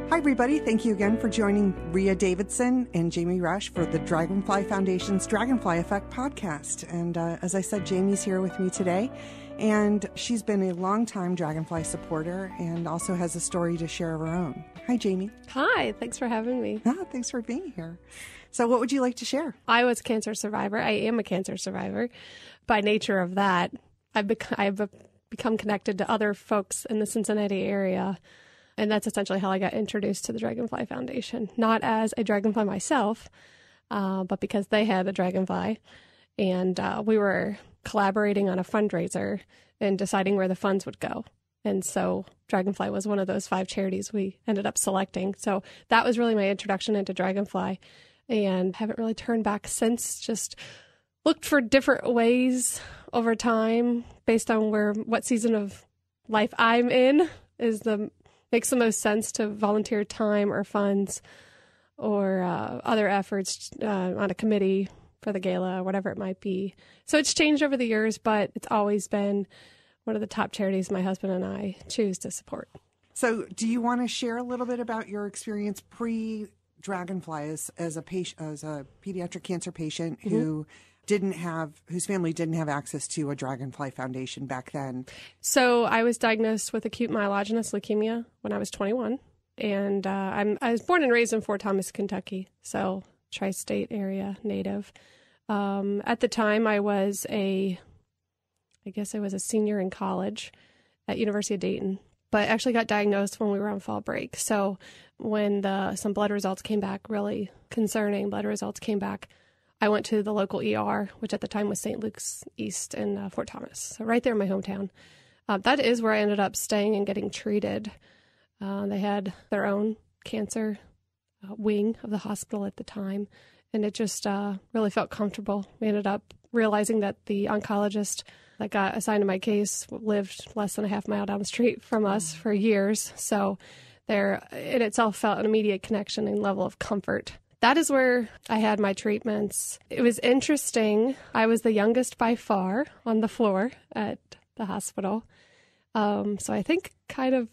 Hi, everybody. Thank you again for joining Ria Davidson and Jamie Rush for the Dragonfly Foundation's Dragonfly Effect podcast. And as I said, Jamie's here with me today, and she's been a longtime Dragonfly supporter and also has a story to share of her own. Hi, Jamie. Hi. Thanks for having me. Thanks for being here. So what would you like to share? I was a cancer survivor. I am a cancer survivor. By nature of that, I've become connected to other folks in the Cincinnati area. And that's essentially how I got introduced to the Dragonfly Foundation. Not as a dragonfly myself, but because they had a dragonfly. And we were collaborating on a fundraiser and deciding where the funds would go. And so Dragonfly was one of those 5 charities we ended up selecting. So that was really my introduction into Dragonfly. And haven't really turned back since, just looked for different ways over time based on what season of life I'm in makes the most sense to volunteer time or funds or other efforts on a committee for the gala or whatever it might be. So it's changed over the years, but it's always been one of the top charities my husband and I choose to support. So do you want to share a little bit about your experience pre-Dragonfly as a pediatric cancer patient who whose family didn't have access to a Dragonfly Foundation back then? So I was diagnosed with acute myelogenous leukemia when I was 21. And I was born and raised in Fort Thomas, Kentucky, so tri-state area native. At the time, I was a senior in college at University of Dayton, but actually got diagnosed when we were on fall break. So when some blood results came back, really concerning blood results came back, I went to the local ER, which at the time was St. Luke's East in Fort Thomas, so right there in my hometown. That is where I ended up staying and getting treated. They had their own cancer wing of the hospital at the time, and it just really felt comfortable. We ended up realizing that the oncologist that got assigned to my case lived less than a half mile down the street from us for years, so there in itself felt an immediate connection and level of comfort. That is where I had my treatments. It was interesting. I was the youngest by far on the floor at the hospital. So I think kind of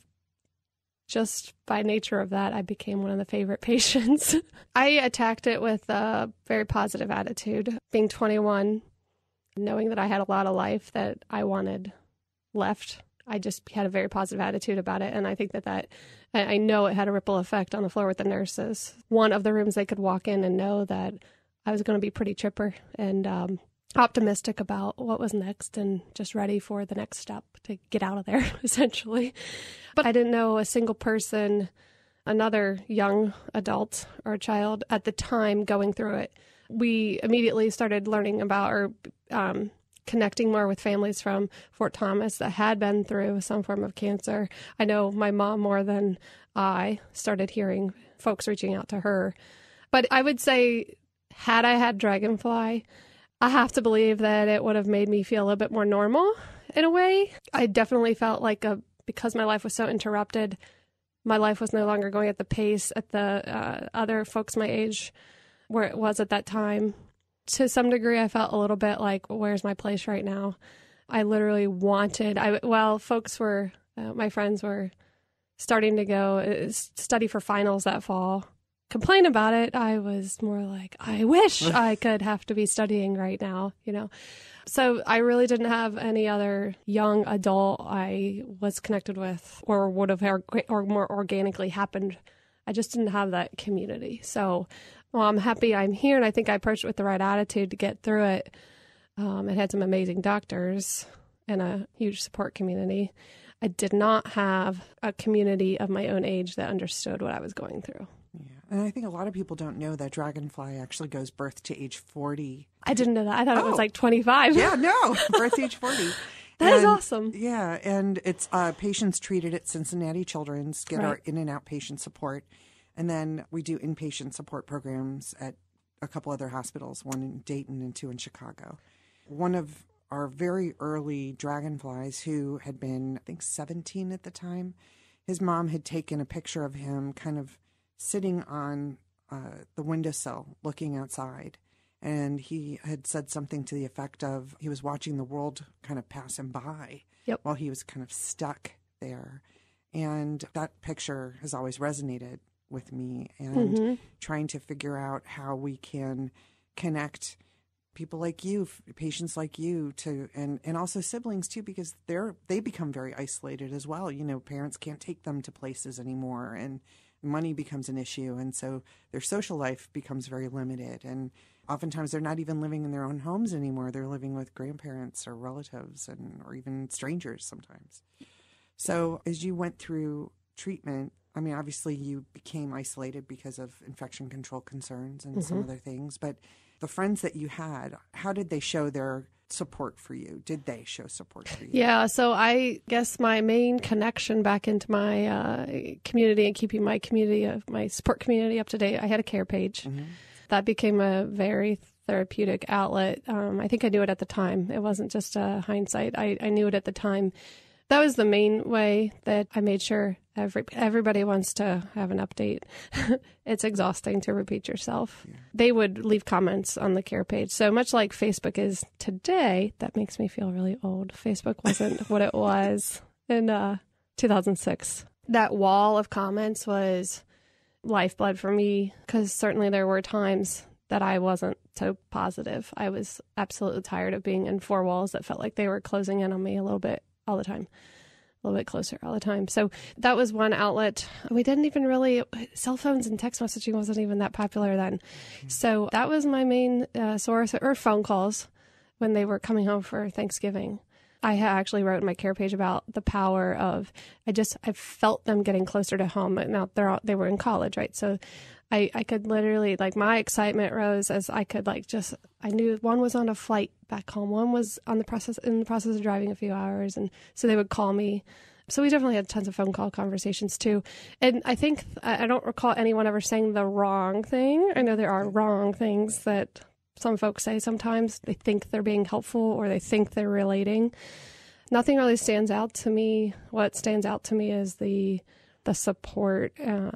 just by nature of that, I became one of the favorite patients. I attacked it with a very positive attitude. Being 21, knowing that I had a lot of life that I wanted left, I just had a very positive attitude about it. And I think that I know it had a ripple effect on the floor with the nurses. One of the rooms they could walk in and know that I was going to be pretty chipper and optimistic about what was next and just ready for the next step to get out of there, essentially. But I didn't know a single person, another young adult or child at the time going through it. We immediately started learning about or connecting more with families from Fort Thomas that had been through some form of cancer. I know my mom more than I started hearing folks reaching out to her. But I would say, had I had Dragonfly, I have to believe that it would have made me feel a little bit more normal in a way. I definitely felt like because my life was so interrupted, my life was no longer going at the pace at the other folks my age where it was at that time. To some degree, I felt a little bit like, where's my place right now? I literally wanted, my friends were starting to go study for finals that fall, complain about it. I was more like, I wish I could have to be studying right now, So I really didn't have any other young adult I was connected with or would have or more organically happened. I just didn't have that community. So I'm happy I'm here, and I think I approached it with the right attitude to get through it. It had some amazing doctors and a huge support community. I did not have a community of my own age that understood what I was going through. Yeah, and I think a lot of people don't know that Dragonfly actually goes birth to age 40. I didn't know that. I thought it was like 25. Yeah, no, birth to age 40. That is awesome. Yeah, and it's patients treated at Cincinnati Children's get our in- and outpatient support. And then we do inpatient support programs at a couple other hospitals, one in Dayton and 2 in Chicago. One of our very early Dragonflies, who had been, I think, 17 at the time, his mom had taken a picture of him kind of sitting on the windowsill looking outside. And he had said something to the effect of he was watching the world kind of pass him by while he was kind of stuck there. And that picture has always resonated with me, and trying to figure out how we can connect people like you, patients like you, to and also siblings too, because they become very isolated as well. You know, parents can't take them to places anymore, and money becomes an issue, and so their social life becomes very limited. And oftentimes they're not even living in their own homes anymore. They're living with grandparents or relatives or even strangers sometimes. So as you went through treatment, I mean, obviously you became isolated because of infection control concerns and some other things, but the friends that you had, how did they show their support for you? Did they show support for you? Yeah, so I guess my main connection back into my community and keeping my community, my support community up to date, I had a care page. That became a very therapeutic outlet. I think I knew it at the time. It wasn't just a hindsight. I knew it at the time. That was the main way that I made sure everybody wants to have an update. It's exhausting to repeat yourself. Yeah. They would leave comments on the care page. So much like Facebook is today, that makes me feel really old. Facebook wasn't what it was in 2006. That wall of comments was lifeblood for me, because certainly there were times that I wasn't so positive. I was absolutely tired of being in four walls that felt like they were closing in on me a little bit all the time, a little bit closer all the time. So that was one outlet. We didn't even really, cell phones and text messaging wasn't even that popular then. So that was my main source, or phone calls when they were coming home for Thanksgiving. I actually wrote in my care page about the power of, I felt them getting closer to home. Now they were in college, right? So I could literally, like, my excitement rose as I could, like, I knew one was on a flight back home. One was in the process of driving a few hours. And so they would call me. So we definitely had tons of phone call conversations too. And I think, I don't recall anyone ever saying the wrong thing. I know there are wrong things that some folks say sometimes. They think they're being helpful, or they think they're relating. Nothing really stands out to me. What stands out to me is the support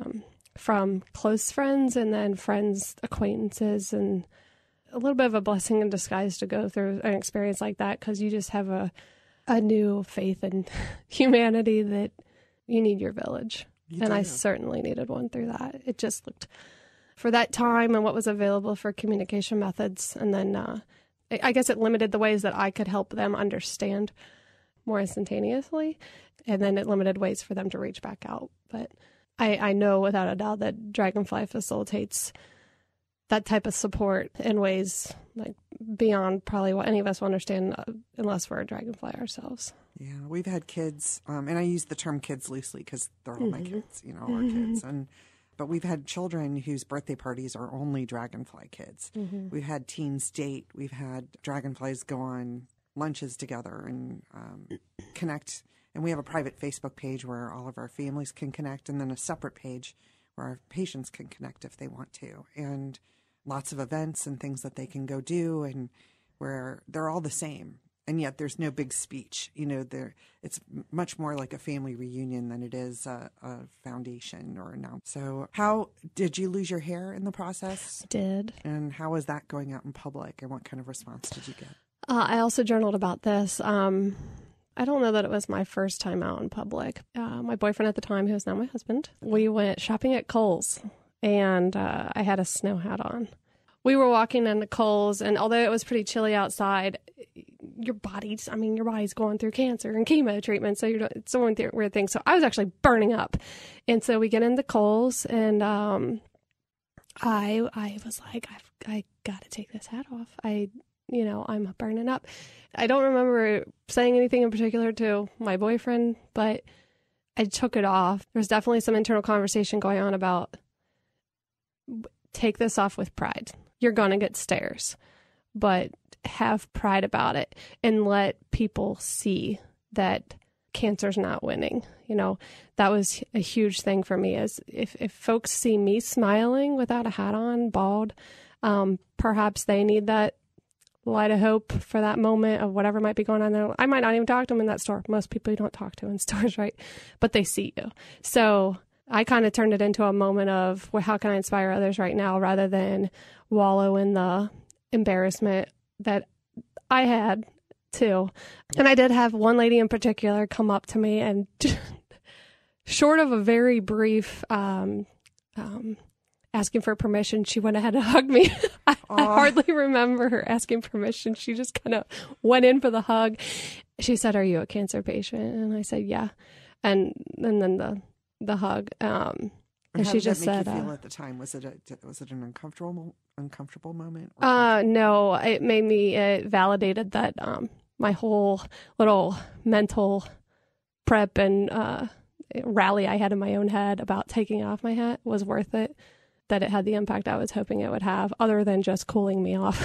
from close friends, and then friends, acquaintances, and a little bit of a blessing in disguise to go through an experience like that, because you just have a new faith in humanity that you need your village. And I certainly needed one through that. It just looked, for that time and what was available for communication methods, and then I guess it limited the ways that I could help them understand more instantaneously, and then it limited ways for them to reach back out. But I know without a doubt that Dragonfly facilitates that type of support in ways like beyond probably what any of us will understand unless we're a Dragonfly ourselves. Yeah, we've had kids, and I use the term kids loosely because they're all my kids, our kids. But we've had children whose birthday parties are only Dragonfly kids. We've had teens date. We've had Dragonflies go on lunches together and connect. And we have a private Facebook page where all of our families can connect, and then a separate page where our patients can connect if they want to. And lots of events and things that they can go do, and where they're all the same. And yet there's no big speech. It's much more like a family reunion than it is a foundation or announcement. So how did you lose your hair in the process? Did. And how was that going out in public, and what kind of response did you get? I also journaled about this. I don't know that it was my first time out in public. My boyfriend at the time, who is now my husband, we went shopping at Kohl's, and I had a snow hat on. We were walking into Kohl's, and although it was pretty chilly outside, your body's going through cancer and chemo treatment, so it's a weird thing. So I was actually burning up. And so we get into Kohl's, and I was like, I got to take this hat off. I'm burning up. I don't remember saying anything in particular to my boyfriend, but I took it off. There was definitely some internal conversation going on about, take this off with pride. You're going to get stares, but have pride about it and let people see that cancer's not winning. That was a huge thing for me, is if folks see me smiling without a hat on, bald, perhaps they need that light of hope for that moment of whatever might be going on there. I might not even talk to them in that store. Most people you don't talk to in stores, right? But they see you. So I kind of turned it into a moment of, well, how can I inspire others right now, rather than wallow in the embarrassment that I had too. And I did have one lady in particular come up to me, and short of a very brief asking for permission, she went ahead and hugged me. I hardly remember her asking permission. She just kind of went in for the hug. She said, "Are you a cancer patient?" And I said, "Yeah." And then the hug. And she just said, "How did that make you feel at the time? Was it an uncomfortable moment?" No, it made me. It validated that my whole little mental prep and rally I had in my own head about taking off my hat was worth it. That it had the impact I was hoping it would have, other than just cooling me off.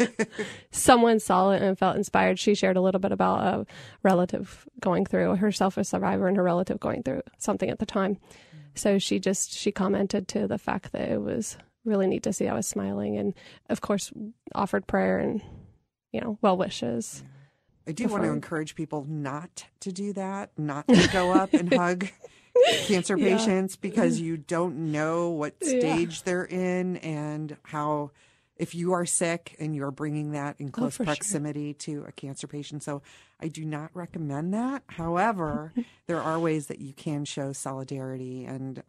Someone saw it and felt inspired. She shared a little bit about a relative going through, herself a survivor, and her relative going through something at the time. So she commented to the fact that it was really neat to see I was smiling, and of course offered prayer and, well wishes. I do want to encourage people not to do that, not to go up and hug cancer patients, because you don't know what stage they're in and how, if you are sick and you're bringing that in close proximity to a cancer patient. So I do not recommend that. However, there are ways that you can show solidarity. And,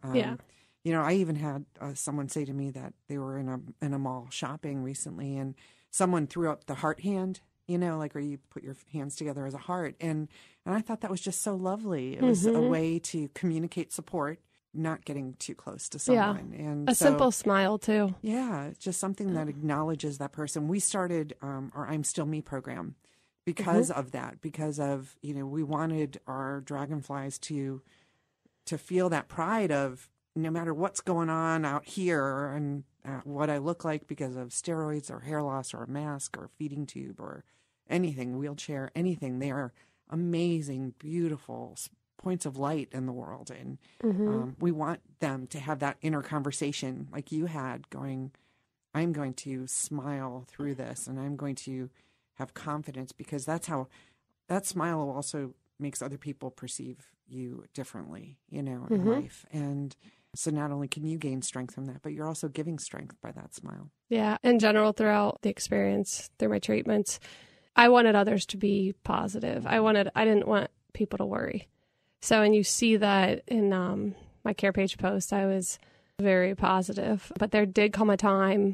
I even had someone say to me that they were in a mall shopping recently, and someone threw up the heart hand, like where you put your hands together as a heart. And I thought that was just so lovely. It was a way to communicate support, not getting too close to someone. Yeah. And simple smile too. Yeah, it's just something that acknowledges that person. We started our I'm Still Me program because of that, because of, we wanted our dragonflies to feel that pride of, no matter what's going on out here and what I look like because of steroids or hair loss or a mask or a feeding tube or anything, wheelchair, anything, they are amazing, beautiful points of light in the world. And we want them to have that inner conversation like you had, going, I'm going to smile through this, and I'm going to have confidence, because that's how that smile also makes other people perceive you differently, in life. And so not only can you gain strength from that, but you're also giving strength by that smile. Yeah. In general, throughout the experience, through my treatments, I wanted others to be positive. I didn't want people to worry. So, and you see that in my care page post, I was very positive. But there did come a time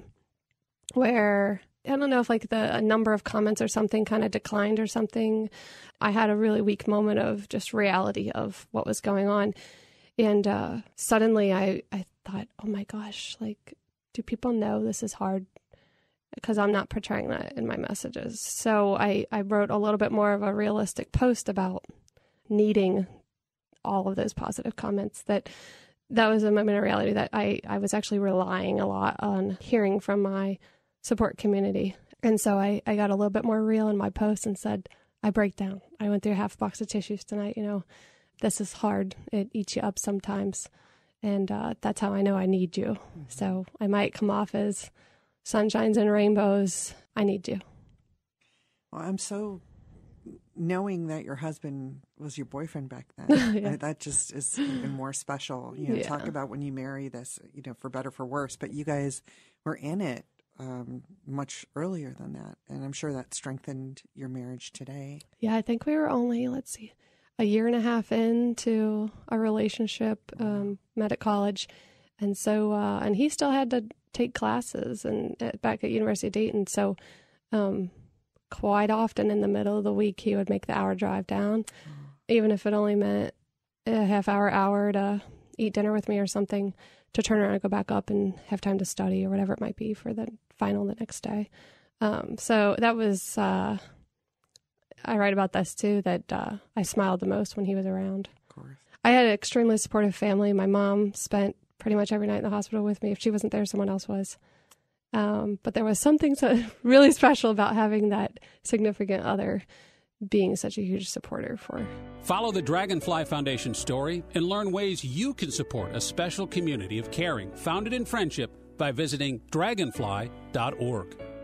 where, I don't know if a number of comments or something kind of declined or something. I had a really weak moment of just reality of what was going on. And suddenly I thought, oh my gosh, do people know this is hard? Because I'm not portraying that in my messages. So I wrote a little bit more of a realistic post about needing all of those positive comments. That was a moment of reality that I was actually relying a lot on hearing from my support community. And so I got a little bit more real in my post and said, I break down. I went through half a box of tissues tonight, This is hard. It eats you up sometimes. And that's how I know I need you. So I might come off as sunshines and rainbows. I need you. Well, I'm so knowing that your husband was your boyfriend back then. That just is even more special. Talk about when you marry this, for better, for worse. But you guys were in it much earlier than that. And I'm sure that strengthened your marriage today. Yeah, I think we were only, a year and a half into a relationship, met at college. And so, and he still had to take classes back at University of Dayton. So, quite often in the middle of the week, he would make the hour drive down, even if it only meant a half hour to eat dinner with me or something, to turn around and go back up and have time to study or whatever it might be for the final the next day. So that was, I write about this too, that I smiled the most when he was around. Of course. I had an extremely supportive family. My mom spent pretty much every night in the hospital with me. If she wasn't there, someone else was. But there was something really special about having that significant other being such a huge supporter for. Follow the Dragonfly Foundation story and learn ways you can support a special community of caring founded in friendship by visiting dragonfly.org.